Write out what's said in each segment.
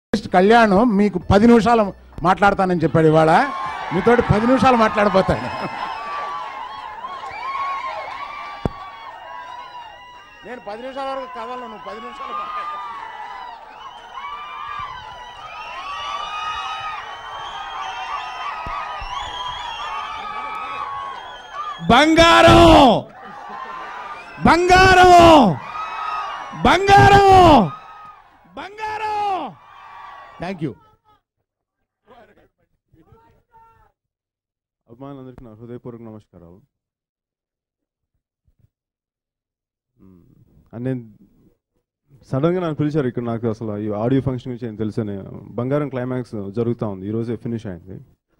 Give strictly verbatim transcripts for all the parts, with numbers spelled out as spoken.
కళ్యాణ్ మీకు పది నిమిషాలు మాట్లాడతానని చెప్పాడు. ఇవాళ మీతోటి పది నిమిషాలు మాట్లాడిపోతాడు. నేను పది నిమిషాల వరకు కదలను, నువ్వు పది నిమిషాలు మాట్లాడు. బంగారం బంగారం బంగారం బంగారం. Thank you. అభిమానులందరికీ నా హృదయపూర్వక నమస్కారాలు. అండ్ నేను సడన్గా నన్ను పిలిచారు ఇక్కడ. నాకు అసలు ఈ ఆడియో ఫంక్షన్ గురించి ఏం తెలుసని. బంగారం క్లైమాక్స్ జరుగుతూ ఉంది, ఈరోజే ఫినిష్ అయింది.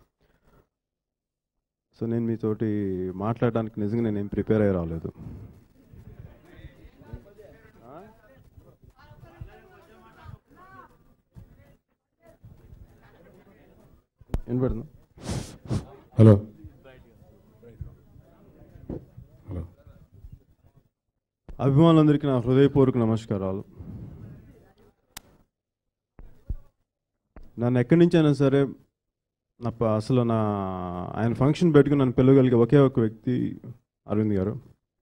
సో నేను మీతోటి మాట్లాడడానికి నిజంగా నేను ఏం ప్రిపేర్ అయ్యి రాలేదు. వినపడుతుందా? హలో హలో అభిమానులందరికీ నా హృదయపూర్వక నమస్కారాలు. నన్ను ఎక్కడి నుంచి అయినా సరే నా అసలు నా ఆయన ఫంక్షన్ పెట్టుకుని నన్ను పిలవగలిగే ఒకే ఒక వ్యక్తి అరవింద్ గారు.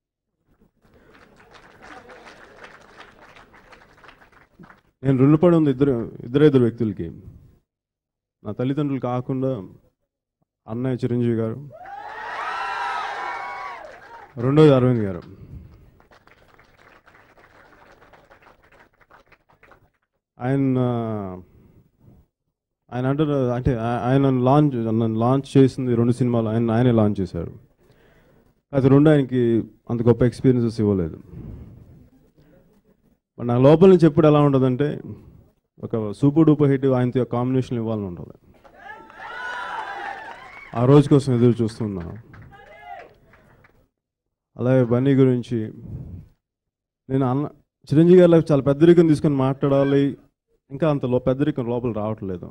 నేను రుణపడి ఉంది ఇద్దరు ఇద్దరు ఇద్దరు వ్యక్తులకి. నా తల్లిదండ్రులు కాకుండా అన్నయ్య చిరంజీవి గారు, రెండోది అరవింద్ గారు. ఆయన ఆయన అంటారు అంటే ఆయన లాంచ్ నన్ను లాంచ్ చేసింది రెండు సినిమాలు ఆయన ఆయనే లాంచ్ చేశారు. అది రెండు ఆయనకి అంత గొప్ప ఎక్స్పీరియన్సెస్ ఇవ్వలేదు. నా లోపల నుంచి ఎప్పుడు ఎలా ఉంటుందంటే ఒక సూపర్ డూపర్ హిట్ ఆయనతో కాంబినేషన్ ఇవ్వాలని ఉంటుంది. ఆ రోజు కోసం ఎదురు చూస్తున్నా. అలాగే బన్నీ గురించి నేను అన్న చిరంజీవి గారిలో చాలా పెద్దరికం తీసుకొని మాట్లాడాలి, ఇంకా అంత లో పెద్దరికం లోపల రావట్లేదు.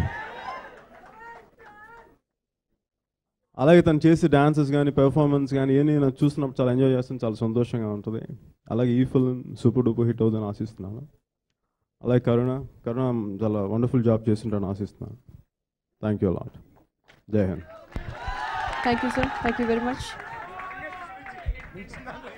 అలాగే తను చేసే డాన్సెస్ కానీ పెర్ఫార్మెన్స్ కానీ ఏమి నాకు చూసినప్పుడు చాలా ఎంజాయ్ చేస్తాను, చాలా సంతోషంగా ఉంటుంది. అలాగే ఈ ఫిల్మ్ సూపర్ డూపర్ హిట్ అవుతుందని ఆశిస్తున్నాను. అలాగే కరుణ కరుణ చాలా వండర్ఫుల్ జాబ్ చేస్తుంటాను ఆశిస్తున్నాను. Thank you lot. జై హింద్. Thank you, sir. Thank you very much.